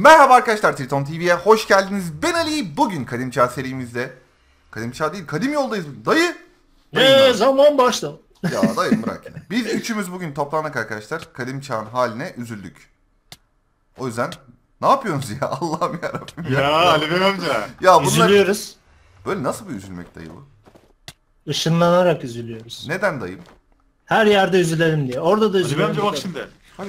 Merhaba arkadaşlar, Triton TV'ye hoş geldiniz. Ben Ali. Bugün Kadim Çağ serimizde, Kadim Çağ değil, Kadim Yol'dayız bugün. Dayı. Ne zaman başladı? Ya dayım bırak ya. Biz üçümüz bugün toplandık arkadaşlar. Kadim Çağ'ın haline üzüldük. O yüzden ne yapıyorsunuz ya? Allah'ım yarabbim. Ya Ali Bey amca. Ya bunlar Üzülüyoruz. böyle nasıl bir üzülmek dayı bu? Işınlanarak üzülüyoruz. Neden dayım? Her yerde üzülelim diye. Orada da Ali Bey üzülelim. amca bak şimdi. Hadi.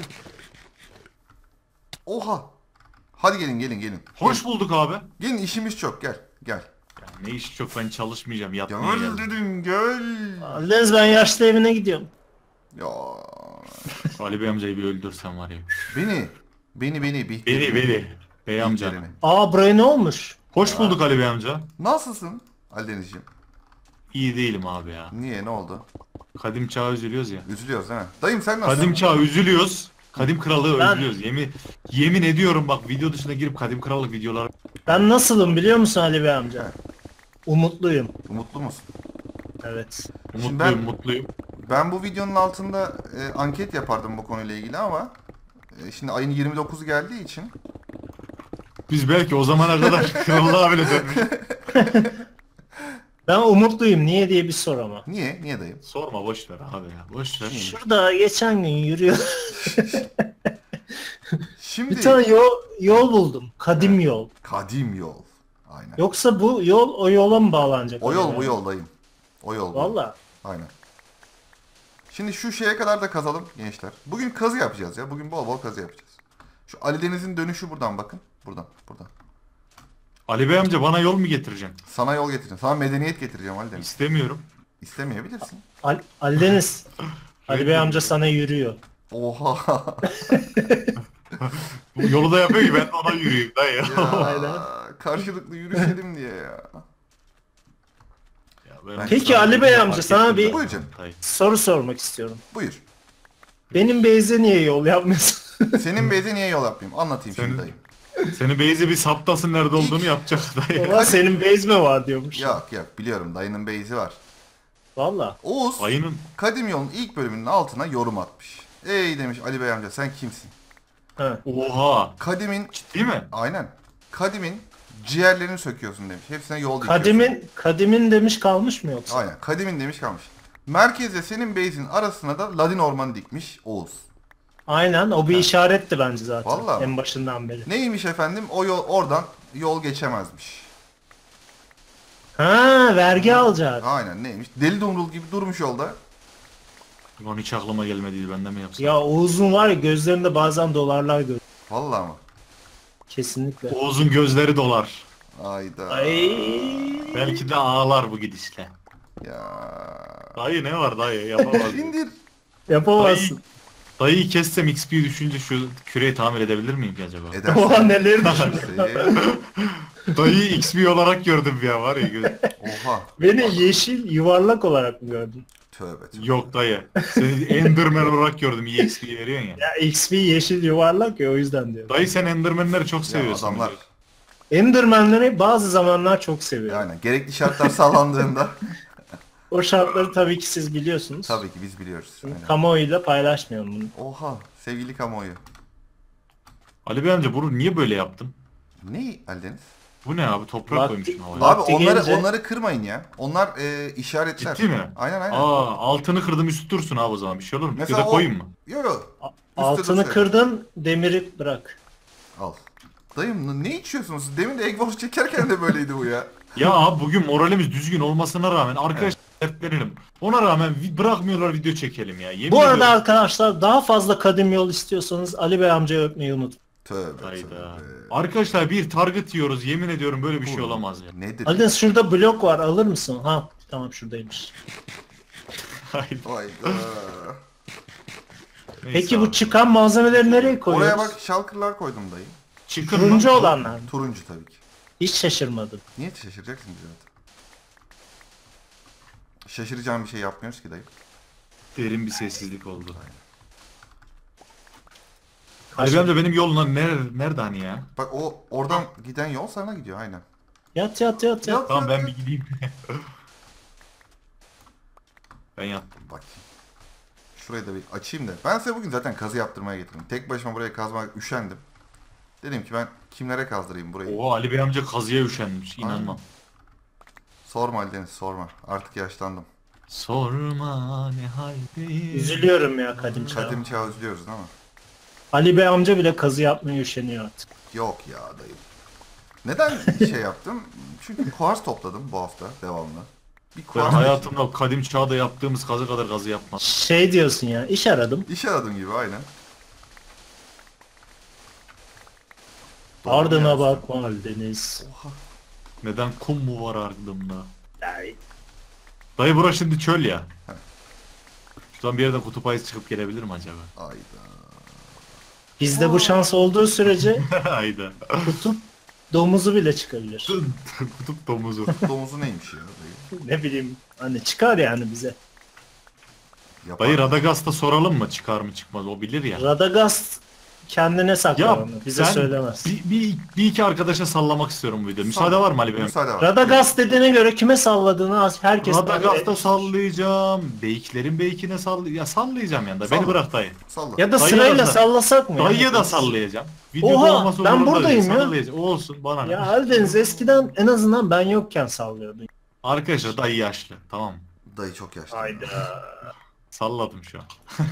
Oha. Hadi gelin. Hoş bulduk abi. Gelin, işimiz çok, gel. Ya ne iş çok, ben çalışmayacağım, yatmaya Gel geldim. dedim, gel. Deniz, ben yaşlı evine gidiyorum. Ya Ali Bey amcayı bir öldürsen var ya. beni Beni. Bey amca. Bihter'ini. Buraya ne olmuş? Hoş bulduk Ali Bey amca. Nasılsın Ali Denizciğim? İyi değilim abi ya. Niye, ne oldu? Kadim çağa üzülüyoruz ya. Üzülüyoruz değil mi? Dayım sen nasılsın? Kadim çağa üzülüyoruz. Kadim krallığı Ben- özlüyoruz. Yemin ediyorum bak, video dışına girip kadim krallık videolar. Ben nasılım biliyor musun Ali Bey amca? Umutluyum. Mutlu musun? Evet. Mutluyum, mutluyum. Ben bu videonun altında anket yapardım bu konuyla ilgili ama şimdi ayın 29'u geldiği için Biz belki o zamana kadar krallığa bile dönmüş. Ben umutluyum. Niye diye bir sor ama. niye? Niye dayım? Sorma, boş ver abi ya. Boş ver. Şurada geçen gün yürüyor. Şimdi Bir tane yol buldum. Kadim yol. kadim yol. Aynen. Yoksa bu yol o yola mı bağlanacak? O yol Ali bu Bey amca? yol dayım. O yol bu. Valla. Aynen. Şimdi şu şeye kadar da kazalım gençler. Bugün kazı yapacağız ya. Bugün bol bol kazı yapacağız. Şu Ali Deniz'in dönüşü buradan bakın. Buradan. Ali Bey amca bana yol mu getireceksin? Sana yol getireceğim. Sana medeniyet getireceğim Ali Deniz. İstemiyorum. İstemeyebilirsin. Ali Deniz. Ali Bey amca sana yürüyor. Oha. Bu yolu da yapıyor ki ben de ona yürüyeyim dayı. Ya, Aynen. karşılıklı yürüyelim diye ya. Ya ben Peki sana Ali Bey fark amca, ettim sana zaten bir- Buyur canım. dayı. Soru sormak istiyorum. Buyur. Benim Beyze niye yol yapmıyorsun? Senin beyze niye yol yapmayayım? Anlatayım şimdi Senin- dayım. Seni Beyzi bir saptasın, nerede olduğunu yapacak dayı. Ulan senin Beyz mi var diyormuş. Yok biliyorum, dayının beyzi var. Valla. Oğuz Ayının Kadim Yol'un ilk bölümünün altına yorum atmış. Ey demiş Ali Bey amca, sen kimsin? Ha. oha. Kadim'in Değil mi? aynen. Kadim'in ciğerlerini söküyorsun demiş. Hepsine yol dikiyorsun. Kadimin demiş kalmış mı yoksa? Aynen. Kadim'in demiş kalmış. Merkezle senin beyzin arasına da Ladin ormanı dikmiş Oğuz. Aynen, o bir işaretti bence zaten. Vallahi. En başından beri. Neymiş efendim? O yol, oradan yol geçemezmiş. Ha, vergi alacak. Aynen, neymiş? Deli dumrul gibi durmuş yolda. Ulan hiç aklıma gelmediydi, ben de mi yapsam? Ya Oğuz'un var ya, gözlerinde bazen dolarlar gör. Vallahi mı? Kesinlikle. Oğuz'un gözleri dolar. Ayda. Ay. Belki de ağlar bu gidişle. Ya. Dayı ne var dayı, yapamaz. İndir. Yapamazsın. Dayıyı kessem XP düşünce şu küreyi tamir edebilir miyim ki acaba? Edersin. Oha, neler düşünüyor. Dayıyı XP olarak gördüm ya, var ya. Oha. Beni yeşil yuvarlak olarak mı gördün? Tövbe. Yok dayı. Seni Enderman olarak gördüm, iyi XP veriyorsun ya. Ya XP yeşil yuvarlak ya, o yüzden diyorum. Dayı sen Enderman'leri çok Ya seviyorsun. adamlar. Enderman'leri bazı zamanlar çok seviyorum. Yani gerekli şartlar sağlandığında O şartları tabii ki siz biliyorsunuz. tabii ki biz biliyoruz. Aynen. Kamuoyuyla paylaşmıyorum bunu. Oha, sevgili kamuoyu. Ali Bey amca bunu niye böyle yaptın? Ne Aldeniz? Bu ne abi, toprak Vakti- koymuşsun havaya. Bak- Abi Vakti onları gelince- onları kırmayın ya. Onlar işaretler. Ciddi mi? Aynen. Aa, altını kırdım, üstü dursun abi, o zaman bir şey olur mu? Mesela ya da koyayım mı? Yok. Altını kırdın, demiri bırak. Al. Dayım ne içiyorsunuz? Siz demin de Egg Wars çekerken de böyleydi bu ya. Ya abi bugün moralimiz düzgün olmasına rağmen arkadaşlar dertlenelim. Ona rağmen bırakmıyorlar video çekelim ya. Yemin Bu arada ediyorum. arkadaşlar, daha fazla kadim yol istiyorsanız Ali Bey amcayı öpmeyi unutmayın. Tövbe Hayda. tövbe. Arkadaşlar bir target yiyoruz, yemin ediyorum böyle bir şey olamaz ya. Nedir? Ali Deniz, şurada blok var, alır mısın? Ha tamam, şuradaymış. Hayda. Hayda. Neyse Peki abi. bu çıkan malzemeleri nereye koyuyoruz? Oraya bak, shulker'lar koydum dayı. Çıkın Turuncu mı? olanlar mı? Turuncu tabii ki. Hiç şaşırmadım. Niye şaşıracaksın ki zaten? Şaşıracağım bir şey yapmıyoruz ki dayı. Derin bir sessizlik oldu. Ali Bey amca benim yolum nerede hani ya? Bak o oradan giden yol sana gidiyor aynen. Yat yat yat yat. Tamam ben bir gideyim. Ben yattım. Bak. Şurayı da bir açayım da. Ben size bugün zaten kazı yaptırmaya getirdim. Tek başıma buraya kazmak üşendim. Dedim ki ben kimlere kazdırayım burayı. Oha Ali Bey amca kazıya üşenmiş. İnanmam. Sorma Ali Deniz sorma. Artık yaşlandım. Sorma ne haldeyiz. Üzülüyorum ya Kadim Çağ. Kadim çağı özlüyoruz değil mi? Ali Bey amca bile kazı yapmaya üşeniyor artık. Yok ya dayı. Neden şey yaptım? Çünkü kuars topladım bu hafta devamlı. Bir Ben kuars hayatımda kadim çağda yaptığımız kazı kadar kazı yapmam. Şey diyorsun ya, iş aradım. İş aradım gibi aynen. Ardına Doğru bakma Deniz. Oha. Neden kum mu var ardımda? Ay, Dayı bura şimdi çöl ya. Şuradan bir yerden kutup ayısı çıkıp gelebilir mi acaba? Ayda. bizde bu şans olduğu sürece Hayda. kutup domuzu bile çıkabilir. Kutup domuzu. Domuzu neymiş ya dayı? Ne bileyim, hani çıkar yani bize. Yapar Dayı mı? Radagast'a soralım mı çıkar mı çıkmaz o bilir ya. Radagast kendine saklar Ya onu, bize sen söylemez. bir iki arkadaşa sallamak istiyorum bu videoda. Müsaade var mı Ali Bey? Müsaade var. Radagast dediğine göre kime salladığını herkes Radagast'a sallayacağım. Beyiklerin beykine sallayacağım. Ya sallayacağım yani da. Beni Salla. bırak dayı. Salla. Ya da Dayıya sırayla da- sallasak mı? Dayıya da sallayacağım. Videoda Oha, olması ben umurumda buradayım değil, ya. sallayacağım. Olsun bana ne. Ya Aldeniz eskiden en azından ben yokken sallıyordun. Arkadaşlar dayı yaşlı. Tamam. Dayı çok yaşlı. Hayda. Salladım şu an.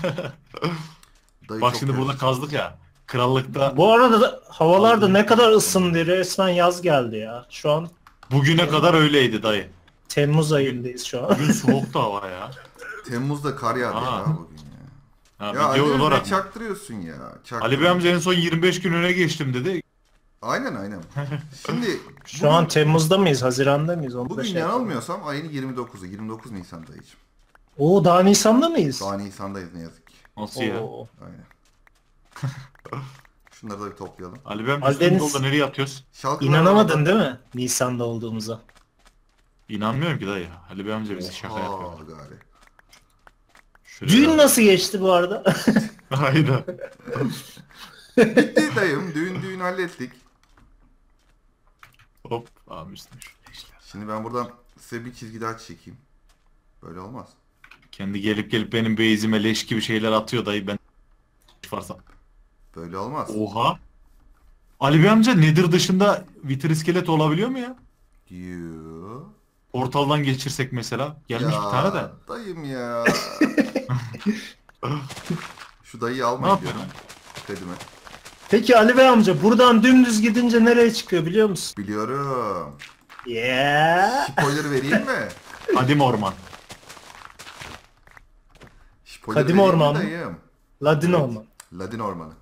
Dayı Bak çok şimdi burada yaşlı. kazdık ya. Krallıkta Bu arada da havalar da ne kadar ısındı, resmen yaz geldi ya. Şu an bugüne kadar öyleydi dayı. Temmuz ayındayız şu an. Bugün soğuktu hava ya. Temmuz'da kar yağdı Aa. ya bugün ya. Ha, Ya video Ali Deniz olarak ne mı? çaktırıyorsun ya? Ali Bey amca en son 25 gün öne geçtim dedi. Aynen aynen. Şimdi Şu an Temmuz'da mıyız, Haziran'da mıyız? Onu da bugün şey yapalım. yanılmıyorsam ayın 29'u. 29 Nisan dayıcım. Oo, daha Nisan'da mıyız? Daha Nisan'dayız ne yazık ki. Nasıl ya? Oo. Aynen. Şunları da bir toplayalım. Ali Bey amca Ali üstünde Deniz- oldu nereye atıyoruz? Şalkılar İnanamadın değil mi Nisan'da olduğumuza? İnanmıyorum ki dayı. Ali Bey amca bizi şaka yapıyor. Gari. Şuraya Düğün bak. nasıl geçti bu arada? Hayda. Bitti dayım. Düğün hallettik. Hop. Abi üstüne şöyle işler. Şimdi ben buradan size bir çizgi daha çekeyim. Böyle olmaz. Kendi gelip benim beyzime leş gibi şeyler atıyor dayı ben varsa. Böyle olmaz. Oha. Ali Bey amca nedir dışında vitir iskelet olabiliyor mu ya? Yoo. Portaldan geçirsek mesela. Gelmiş Ya, bir tane de. Dayım ya. Şu dayıyı Ne almayın yapıyorsun? diyorum. Kedime. Peki Ali Bey amca buradan dümdüz gidince nereye çıkıyor biliyor musun? Biliyorum. Yeah. Spoiler vereyim mi? Kadim orman. Spoiler Kadim vereyim mi orman mı? dayım? Ladin Evet. olma. Ladin ormanı.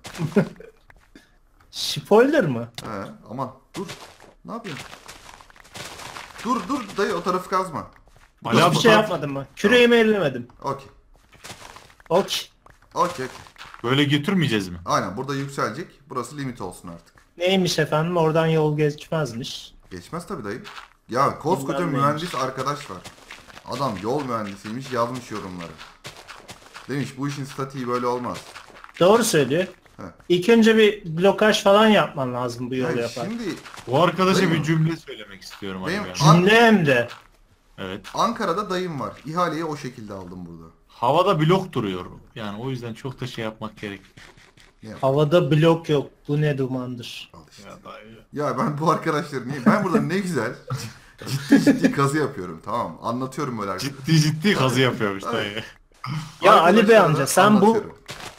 Spoiler mı? He, aman dur. Ne yapıyorsun? Dur dayı o tarafı kazma. Ali abi Hiçbir bu şey taraf- yapmadım ben. Küreğimi ellemedim. Okey. Ok. Okey. Böyle götürmeyeceğiz mi? Aynen burada yükselecek. Burası limit olsun artık. Neymiş efendim, oradan yol geçmezmiş. Geçmez tabii dayı. Ya koskoca Bilmem mühendis arkadaş var. Adam yol mühendisiymiş yazmış yorumları. Demiş bu işin statiği böyle olmaz. Doğru söylüyor. He. İlk önce bir blokaj falan yapman lazım bu yolu Yani yaparken. şimdi Bu arkadaşa Dayı bir mı? cümle söylemek istiyorum Ali Benim- Bey amca. Cümle hem de. Evet. Ankara'da dayım var. İhaleyi o şekilde aldım burada. Havada blok duruyor. Yani o yüzden çok da şey yapmak gerek. Havada blok yok. Bu ne dumandır. Al işte. Ya dayı. Ya ben bu arkadaşları niye? Ben burada ne güzel ciddi kazı yapıyorum tamam mı? Anlatıyorum böyle arkadaşlar. Ciddi kazı yapıyormuş Evet. dayı. Ya Ali Bey Arkadaşlara amca sen bu anlatıyorum.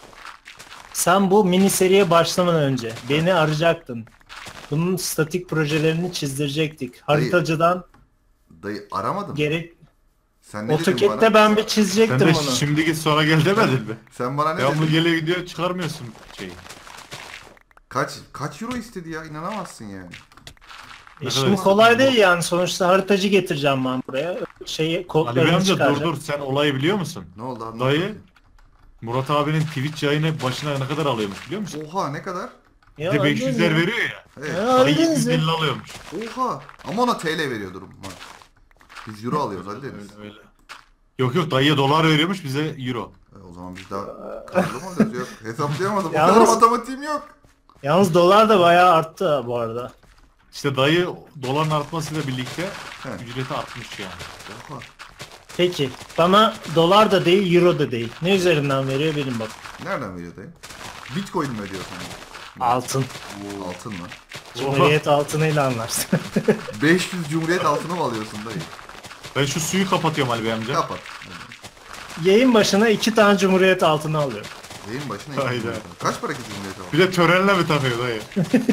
mini seriye başlamadan önce beni arayacaktın. Bunun statik projelerini çizdirecektik. Haritacıdan Dayı aramadım. gerek Sen ne dedin AutoCAD'de bana? ben bir Sen çizecektim de onu. şimdi git sonra gel demedin mi? Sen bana ne Devamlı dedin? geliyor gidiyor çıkarmıyorsun şeyi. Kaç euro istedi ya? İnanamazsın yani. Ne Şimdi kadar kolay istedim değil yani, sonuçta haritacı getireceğim ben buraya. Şeyi Ali Bey kodlarını amca dur çıkaracağım. dur sen olayı biliyor musun? Ne oldu anlat Dayı bakayım. Murat abinin Twitch yayını başına ne kadar alıyormuş biliyor musun? Oha ne kadar? Ya Bir de Ali 500'ler ya. veriyor ya. Evet. Ya Dayı Aldeniz ya. 750 alıyormuş. Oha. Ama ona TL veriyor durum. Biz euro alıyoruz hadi deriz. Öyle. Yok dayıya dolar veriyormuş bize euro. O zaman biz daha karlı mı alıyoruz? Yok hesaplayamadım. O Yalnız- kadar matematiğim yok. Yalnız dolar da bayağı arttı ha bu arada. İşte dayı doların artmasıyla birlikte He. ücreti artmış yani. Oha. Peki bana dolar da değil, euro da değil. Ne üzerinden veriyor bilin bak. Nereden veriyor dayı? Bitcoin mi ödüyor sana? Altın. Altın mı? Cumhuriyet altınıyla anlarsın. 500 Cumhuriyet altını mı alıyorsun dayı? Ben şu suyu kapatıyorum Ali Bey amca. Kapat. Yayın başına 2 tane Cumhuriyet altını alıyor. Yayın başına Hayda. iki Cumhuriyet altını. Kaç para ki Cumhuriyet altını? Bir de törenle mi takıyor dayı?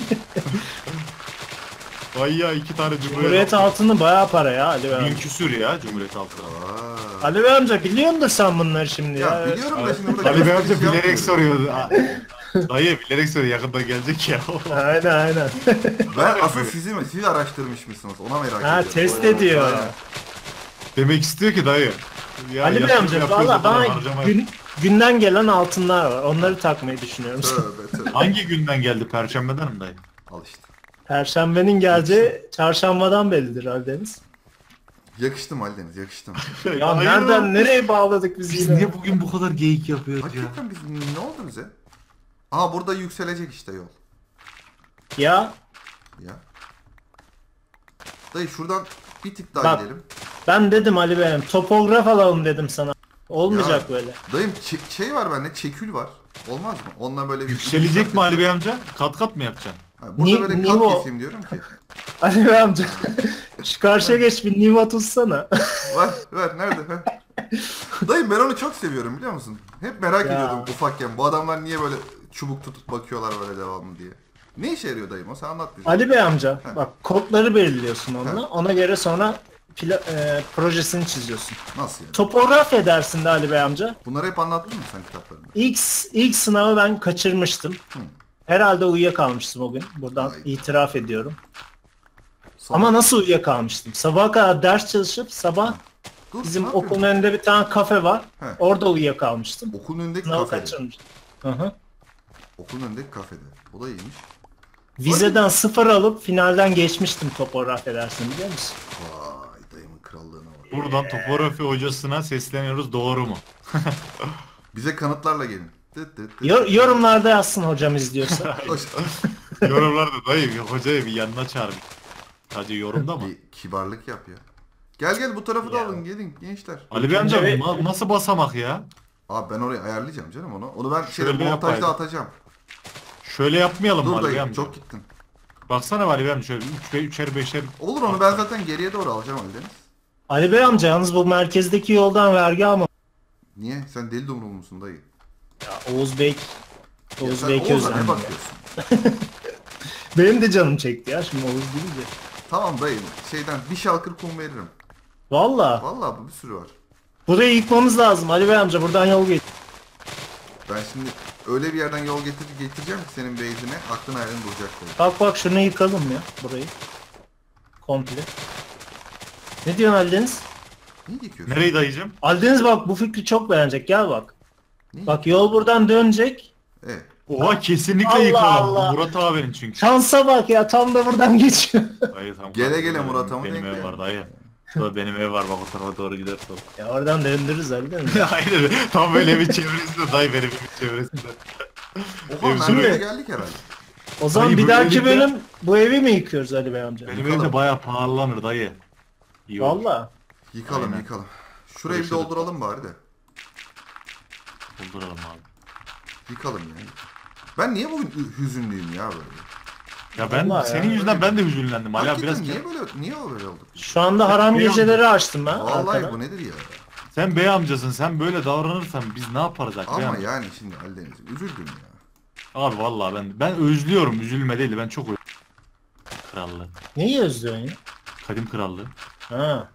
Vay ya 2 tane Cumhuriyet altını bayağı para ya Ali Bey amca. Bin küsür ya Cumhuriyet altını. Aa. Ali Bey amca biliyordur sen bunları şimdi ya. Ya biliyorum da şimdi burada Ali Bey amca gösteriş bilerek yapmıyorum. soruyor. Dayı bilerek soruyor yakında gelecek ya. Aynen. Ben asıl siz araştırmış mısınız? Ona merak ediyorum. Ha test ediyor. Aynen. Demek istiyor ki dayı. Ya, Ali Bey yatırım amca yapıyoruz valla da bana harcama- günden gelen altınlar var. Onları takmayı düşünüyorum. Tövbe tövbe. Hangi günden geldi? Perşembeden mi dayı? Al işte. Perşembenin geleceği çarşambadan bellidir Aldeniz. Yakıştım Aldeniz, yakıştım. Ya Hayır. nereden nereye bağladık biz Biz yine? niye bugün bu kadar geyik yapıyoruz ya? Hakikaten biz ne oldu bize? Aa burada yükselecek işte yol. Ya Ya. Dayı şuradan bir tık daha Bak. gidelim. ben dedim Ali Bey'im topograf alalım dedim sana. Olmayacak Ya. böyle. Dayım şey var bende, çekül var. Olmaz mı? Onunla böyle bir... Yükselecek mi Ali Bey amca? Kat kat mı yapacaksın? Ha, burada böyle kat Nivo. keseyim diyorum ki. Ali Bey amca şu karşıya geç bir Niva tutsana. Ver nerede? Ha? Dayım ben onu çok seviyorum biliyor musun? Hep merak Ya. ediyordum ufakken. Bu adamlar niye böyle çubuk tutup bakıyorlar böyle devamlı diye. Ne işe yarıyor dayım o? Sen anlat bize. Ali Bey amca Heh. bak kodları belirliyorsun onunla. Heh. Ona göre sonra projesini çiziyorsun. Nasıl yani? Topograf edersin de Ali Bey amca. Bunları hep anlattın mı sen kitaplarında? İlk sınavı ben kaçırmıştım. Hı. Herhalde uyuyakalmıştım o gün. Buradan Ay. itiraf ediyorum. Sonra- Ama nasıl uyuyakalmıştım? Sabaha kadar ders çalışıp sabah Dur, bizim ne yapıyorsun? okulun önünde bir tane kafe var. He. Orada uyuyakalmıştım. Okulun önündeki Sınavı kafede. kaçırmıştım. Hı hı. Okulun önündeki kafede. Bu da iyiymiş. Vizeden 0 alıp finalden geçmiştim topograf edersin biliyor musun? Vay dayımın krallığına bak. Buradan topografi hocasına sesleniyoruz, doğru mu? Bize kanıtlarla gelin. Tıt tıt tıt. Yorumlarda yazsın hocam izliyorsa. Hoş- Yorumlarda dayı hocayı bir yanına çağır. Sadece yorumda mı? Bir kibarlık yap ya. Gel bu tarafı da Ya. alın gelin gençler. Ali Bey amca Önce- nasıl basamak ya? Abi ben orayı ayarlayacağım canım onu. Onu ben Şöyle montajda yapaydım. atacağım. Şöyle yapmayalım mı Dur Ali Bey dayı amca? çok gittin. Baksana Ali Bey amca şöyle 3'er 5'er. Olur onu ben zaten geriye doğru alacağım Ali Deniz. Ali Bey amca yalnız bu merkezdeki yoldan vergi alma. Niye? Sen deli dumrul musun dayı? Ya Oğuz Bey Ya Oğuz sen Bey'e Oğuz'a özledim. ne bakıyorsun? Benim de canım çekti ya şimdi Oğuz deyince. Tamam dayı şeyden bir şalkır kum veririm. Valla Vallahi bu bir sürü var. burayı yıkmamız lazım Ali Bey amca buradan yol geç. Ben şimdi öyle bir yerden yol getireceğim ki senin base'ine aklın hayalin duracak dayı. Bak şunu yıkalım ya burayı. Komple. Ne diyorsun Aldeniz? Niye yıkıyorsun? Nereyi dayıcım? Aldeniz bak bu fikri çok beğenecek gel bak. Niye Bak yol buradan dönecek. Evet. Oha kesinlikle Allah yıkalım. Allah. Murat abinin çünkü. Şansa bak ya tam da buradan geçiyor. Dayı tam Gele karşıda gele benim- Murat ama Benim denk ev geldi. var dayı. Şurada benim ev var bak o tarafa doğru gidersin. Ya oradan döndürürüz Aldeniz. Aynen tam böyle bir çevresinde dayı benim evin çevresinde. Oha Evsine- Merve'ye geldik herhalde. O zaman Dayı, bir bu dahaki evde- bölüm bu evi mi yıkıyoruz Ali Bey amca? Benim Yıkalım. evde bayağı pahalanır dayı. İyi olur. Valla. Yıkalım Aynen. yıkalım. Şurayı bir Görüşürüz. dolduralım bari de. Dolduralım abi. Yıkalım yani. Ben niye bugün hüzünlüyüm ya böyle? Ya ben Vallahi senin ya. yüzünden ben de hüzünlendim. Hala Hakikaten biraz niye öyle olduk? Şu anda haram Biliyor musun? geceleri açtım ben. Vallahi arkada. bu nedir ya? sen bey amcasın. Sen böyle davranırsan biz ne yaparız bey Ama amca? yani şimdi Ali Deniz üzüldüm ya. Abi vallahi ben özlüyorum. Üzülme değil ben çok özlüyorum. Krallığı. Neyi özlüyorsun ya? Kadim krallığı. Ha.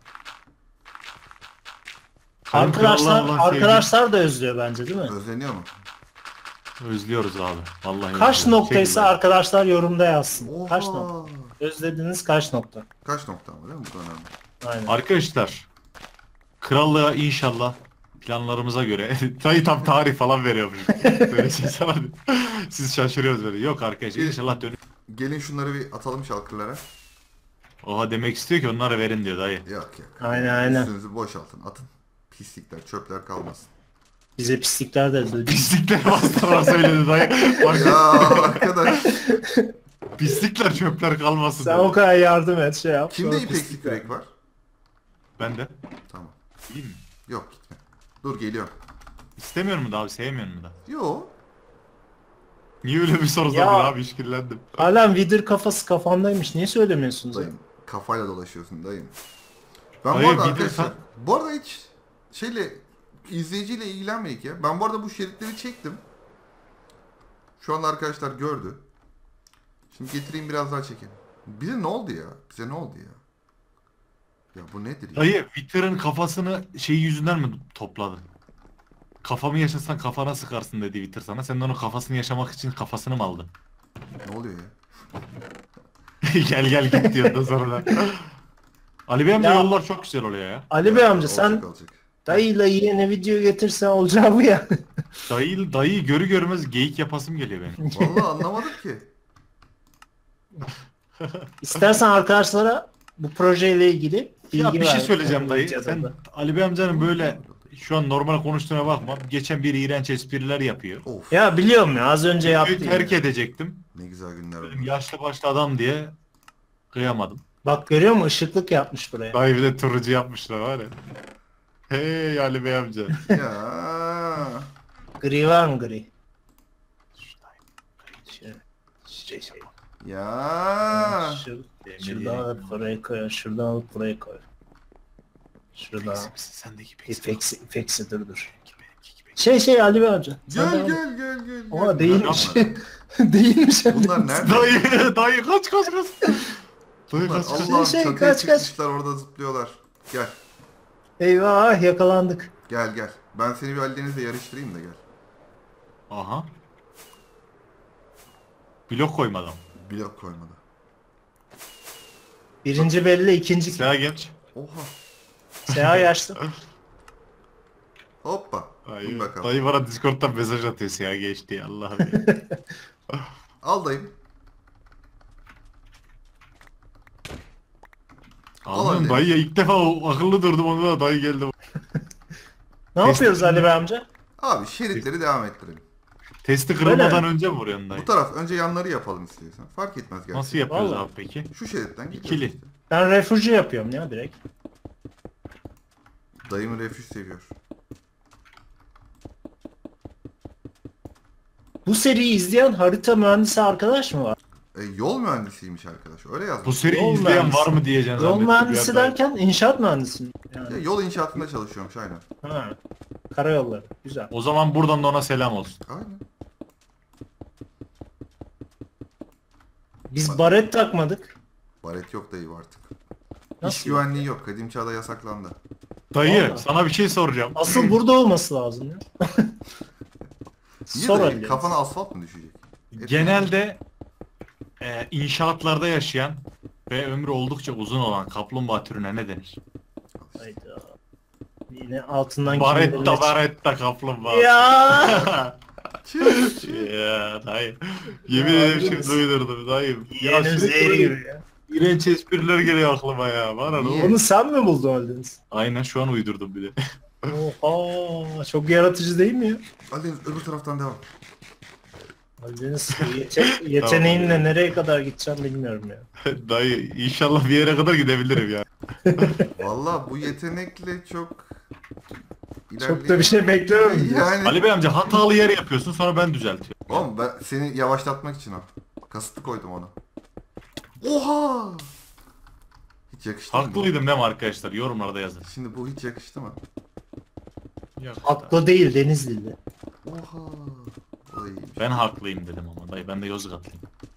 Kadim Arkadaşlar, krallığı olan arkadaşlar da özlüyor bence değil mi? Özleniyor mu? Özlüyoruz abi. Vallahi Kaç özlüyoruz. noktaysa Şey arkadaşlar yorumda yazsın. Oha. Kaç nokta? Özlediğiniz kaç nokta? Kaç nokta ama değil mi? Bu da önemli. Aynen. gibi. Arkadaşlar. Krallığa inşallah planlarımıza göre dayı tam tarih falan veriyormuş. Böyle şey var. Siz şaşırıyoruz böyle. Yok arkadaşlar inşallah dönüp. Gelin şunları bir atalım şalkırlara. Oha demek istiyor ki onları verin diyor dayı. Yok. Aynen. Üstünüzü boşaltın. Atın. Pislikler, çöpler kalmasın. Bize pislikler de duyduk. Pislikler bastırma söyledi dayı. Bak, Ya arkadaş. pislikler çöpler kalmasın Sen dedi. o kadar yardım et şey yap. Kimde sonra ipekli pislikler. kürek var? Ben de. Tamam. İyi mi? Yok gitme. Dur geliyorum. İstemiyor mu da abi sevmiyor mu da? Yo. Niye öyle bir soru Ya. sordun abi, işkillendim. Halen vidir kafası kafamdaymış. Niye söylemiyorsunuz? Dayım kafayla dolaşıyorsun dayım. Ben Dayı, bu arada bir de arkadaşlar sen- bu arada hiç izleyiciyle ilgilenmeyik ya. Ben bu arada bu şeritleri çektim. Şu anda arkadaşlar gördü. Şimdi getireyim biraz daha çekeyim. Bize ne oldu ya? Bize ne oldu ya? Ya bu nedir ya? Dayı Witter'ın kafasını şey yüzünden mi topladın? Kafamı yaşasan kafana sıkarsın dedi Witter sana. Sen de onun kafasını yaşamak için kafasını mı aldın? Ne oluyor ya? Gel gel git diyor da sonra. Ali Bey amca Ya. yollar çok güzel oluyor ya. Ali Bey amca Olacak, sen olacak. dayıyla yeni video getirsen olacağı bu ya. Dayı görü görmez geyik yapasım geliyor benim. Vallahi anlamadım ki. İstersen arkadaşlara bu projeyle ilgili bilgi Ya bir şey ver. söyleyeceğim dayı. Anlayacağız Sen onda. Ali Bey amcanın böyle şu an normal konuştuğuna bakma. Geçen bir iğrenç espriler yapıyor. Of. Ya biliyorum ya az önce Videoyu yaptım. terk ya. edecektim. Ne güzel günler Dedim oldu. yaşlı başlı adam diye kıyamadım. Bak görüyor musun? Işıklık yapmış buraya. Dayı bir de turuncu yapmışlar var ya. Hey Ali Bey amca. Ya. Gri var mı gri? Şey. Ya. Şuradan alıp buraya koy. Şuradan alıp buraya koy. Şuradan. Sendeki İpeksi dur. Şey Ali Bey amca. sen Gel devam et. gel. Ama değilmiş. Yapma. Değilmiş. Bunlar nerede? Dayı kaç. Dayı Bunlar kaç. Allah'ım Şey, çatıya kaç. çıkmışlar orada zıplıyorlar. Gel. Eyvah yakalandık. Gel. Ben seni bir Ali Deniz'le yarıştırayım da gel. Aha. Blok koymadım. Blok koymadı. Birinci belli, ikinci kim? Seha genç. Oha. Seha yaşlı. Hoppa. Dur bakalım. Dayı bana Discord'dan mesaj atıyor Seha genç diye Allah'ım ya. Al dayım. Anladın anne. dayı ya, ilk defa akıllı durdum onda da dayı geldi. Ne yapıyoruz Ali Bey amca? Abi şeritleri devam ettirelim. Testi kırılmadan Öyle önce mi vuruyorsun dayı? Bu taraf önce yanları yapalım istiyorsan. Fark etmez gerçekten. Nasıl yapıyoruz Vallahi. abi peki? Şu şeritten gidiyoruz İkili. işte. Ben refüji yapıyorum ya direkt. Dayımı refüj seviyor. Bu seriyi izleyen harita mühendisi arkadaş mı var? Yol mühendisiymiş arkadaş. Öyle yazmış. Bu seriyi Yol izleyen mühendisi. var mı diyeceksin Yol zannettim mühendisi bir anda. derken inşaat mühendisi mi? Ya, Yani. yol inşaatında çalışıyormuş aynen. Ha. Karayolları. Güzel. O zaman buradan da ona selam olsun. Aynen. Biz baret takmadık. Baret yok dayı artık. İş Nasıl? güvenliği yok. Kadim çağda yasaklandı. Dayı Vallahi. sana bir şey soracağım. Asıl burada olması lazım ya. Niye Sor dayı? Ali. Kafana asfalt mı düşecek? Genelde inşaatlarda yaşayan ve ömrü oldukça uzun olan kaplumbağa türüne ne denir? Hayda. Yine altından Baretta kaplumbağa. Ya. Ya dayı. Yemin Ya, ederim yalnız- şimdi uydurdum dayım. Yeğenim sürekli zehri böyle gibi ya. İğrenç espriler geliyor aklıma ya. Bana ne Niye? oldu? Onu sen mi buldun Aldeniz? Aynen şu an uydurdum bir de. Oha, çok yaratıcı değil mi ya? Ali Deniz öbür taraftan devam. Aldeniz yeteneğinle nereye kadar gideceğim bilmiyorum ya. Dayı inşallah bir yere kadar gidebilirim ya. Valla bu yetenekle çok Çok da bir şey beklemiyorum. Yani. Ali Bey amca hatalı yer yapıyorsun sonra ben düzeltiyorum. Oğlum ben seni yavaşlatmak için o. Kasıtlı koydum onu. Oha! Hiç yakıştı mı bu? Haklıydım değil mi arkadaşlar? Yorumlarda yazın. Şimdi bu hiç yakıştı mı? Yok. Haklı değil Denizli'de. Oha! O da iyiymiş. Ben haklıyım dedim ama dayı ben de Yozgatlıyım.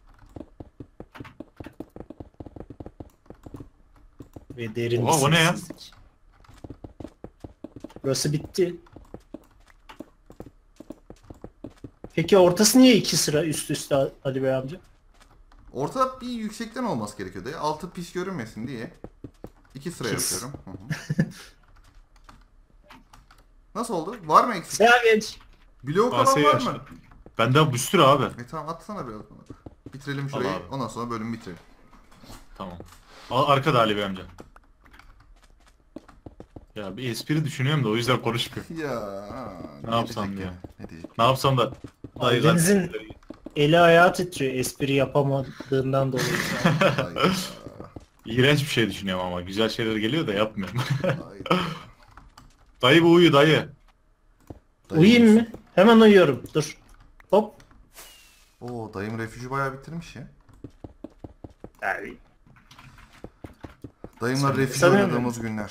Ve derin bir Oha, o ne ya? sessizlik. Burası bitti. Peki ortası niye iki sıra üst üste Ali Bey amca? Ortada bir yüksekten olması gerekiyordu. Altı pis görünmesin diye. 2 sıra Pis. yapıyorum. Hı hı. Nasıl oldu? Var mı eksik? Seha genç. Blok Ase olan var yaşlı. mı? Bende bir sürü abi. Tamam atsana biraz bana. Bitirelim şurayı. Al abi. Ondan sonra bölümü bitirelim. Tamam. Arkada Ali Bey amca. Ya bir espri düşünüyorum da o yüzden konuşmuyorum. Ya. Ne yapsam diyecek ya? Ne diyecek? Ne yapsam da dayı Deniz'in eli ayağı titriyor espri yapamadığından dolayı. Hayda. İğrenç bir şey düşünüyorum ama güzel şeyler geliyor da yapmıyorum. Hayda. Dayı bu uyu dayı. Uyuyayım mı? Hemen uyuyorum. Dur. Hop. Oo, dayım refüjü bayağı bitirmiş ya. Yani, Dayımla refüj sanıyorum. oynadığımız günler.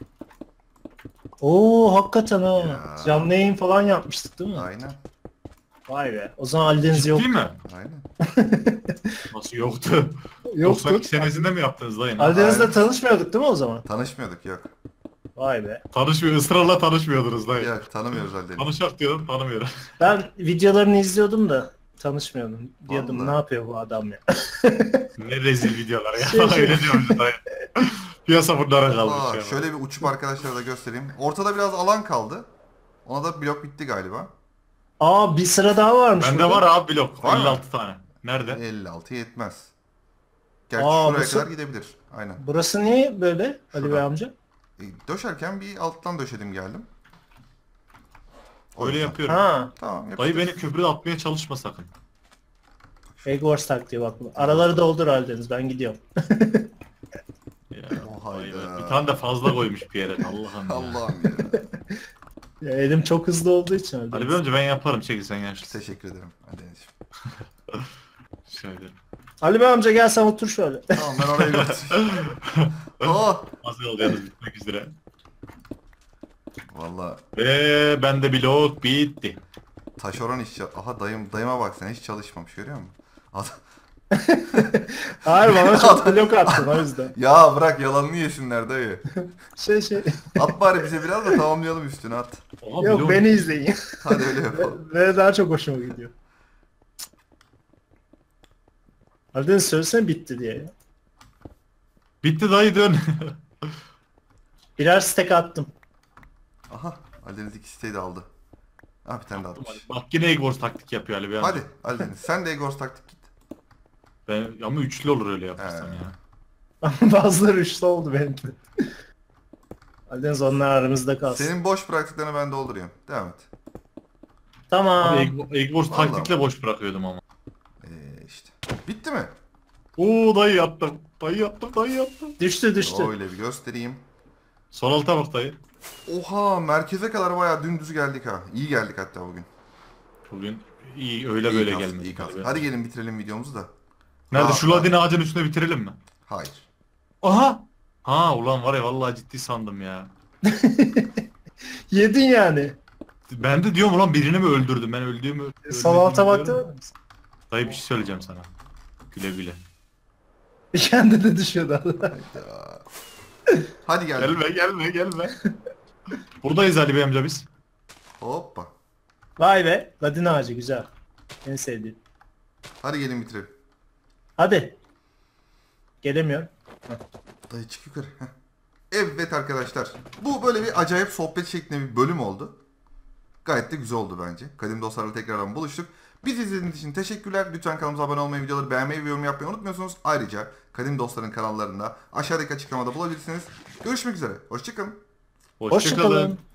Oo hakikaten ha. Ya. Canlı yayın falan yapmıştık değil mi? Aynen. Vay be. O zaman Ali Deniz yok. Değil mi? Aynen. Nasıl yoktu? Yoktu. 92 senesinde mi yaptınız dayı? Ali Deniz'le Aynen. tanışmıyorduk değil mi o zaman? Tanışmıyorduk, yok. Vay be. Israrla tanışmıyordunuz dayı. Yok, tanımıyoruz halde. Tanışak diyordum, tanımıyorum. Ben videolarını izliyordum da tanışmıyordum. Diyordum Vallahi. ne yapıyor bu adam ya. Ne rezil videolar ya. Şey- Öyle diyorum dayı. Piyasa bunlara kalmış Aa, ya. şöyle bir uçup arkadaşlara da göstereyim. Ortada biraz alan kaldı. Ona da blok bitti galiba. Aa bir sıra daha varmış Bende burada. var abi blok. Var mı? 56 tane. Nerede? 56 yetmez. Gerçi Aa, şuraya nasıl? kadar gidebilir. Aynen. Burası niye böyle Ali Şurada. Bey amca? Döşerken bir alttan döşedim geldim. O Öyle yüzden. yapıyorum. Ha. Tamam, yapıştır. Dayı beni köprüde atmaya çalışma sakın. Egg Wars taktiği bak. Araları doldur Ali Deniz. Ben gidiyorum. Ya, Oh, dayı hayda. bir tane de fazla koymuş bir yere. Allah'ım ya. Allah'ım ya. Ya, elim çok hızlı olduğu için Ali Ali Deniz. Bey önce ben yaparım, çekil sen yaşlısın. Teşekkür ederim. Hadi Denizciğim. Şöyle. Ali Bey amca gel sen otur şöyle. Tamam, ben oraya götüreyim. Oh! Az yol yalnız bitmek üzere. Valla Ve bende blok bitti. taşeron iş... Aha, dayıma bak sen, hiç çalışmamış, görüyor musun? Adam... Hayır bana çok blok attın o yüzden. Ya bırak, yalanını yesinler dayı. Şey. At bari bize biraz da tamamlayalım, üstüne at. Oha, Yok blok- beni izleyin. Hadi öyle yapalım. Ve daha çok hoşuma gidiyor. Ali Deniz söylesene bitti diye. ya. Bitti dayı, dön. Birer stack attım. Aha, Aldeniz iki siteyi de aldı. Ah, bir tane daha atmış. Bak yine Egg Wars taktik yapıyor Ali Bey. Hadi Aldeniz, sen de Egos taktik git. Ben, ama üçlü olur öyle yaparsam He. ya. Bazıları üçlü oldu benimki. Ali Deniz onlar aramızda kalsın. Senin boş bıraktıklarını ben dolduruyorum. Devam et. Tamam. Abi Egg Wars Vallahi. taktikle boş bırakıyordum ama. İşte. Bitti mi? Oo dayı yattım. Dayı yattım, dayı yattım. Düştü. Öyle bir göstereyim. Sol alta bak dayı. Oha, merkeze kadar bayağı dümdüz geldik ha. İyi geldik hatta bugün. Bugün iyi öyle İyi böyle kastık, gelmedi. iyi kastık. abi. Hadi gelin bitirelim videomuzu da. Nerede? Rahat, Şu ladin ağacın üstüne bitirelim mi? Hayır. Aha! Ha ulan var ya, vallahi ciddi sandım ya. Yedin yani. Ben de diyorum ulan, birini mi öldürdüm? Ben öldüğümü... Sol alta öldürdüğümü baktı diyorum. mı? Dayı bir şey söyleyeceğim sana. Güle güle. Kendi de düşüyordu. Ya. Hadi gel. Gelme. Buradayız Ali Bey amca biz. Hoppa. Vay be. Ladin ağacı güzel. En sevdiğim. Hadi gelin bitirelim. Hadi. Gelemiyorum. Dayı çık yukarı. Heh. Evet arkadaşlar. Bu böyle bir acayip sohbet şeklinde bir bölüm oldu. Gayet de güzel oldu bence. Kadim dostlarla tekrardan buluştuk. Bizi izlediğiniz için teşekkürler. Lütfen kanalımıza abone olmayı, videoları beğenmeyi ve yorum yapmayı unutmuyorsunuz. Ayrıca Kadim Dostların kanallarında aşağıdaki açıklamada bulabilirsiniz. Görüşmek üzere. Hoşçakalın. Hoşçakalın.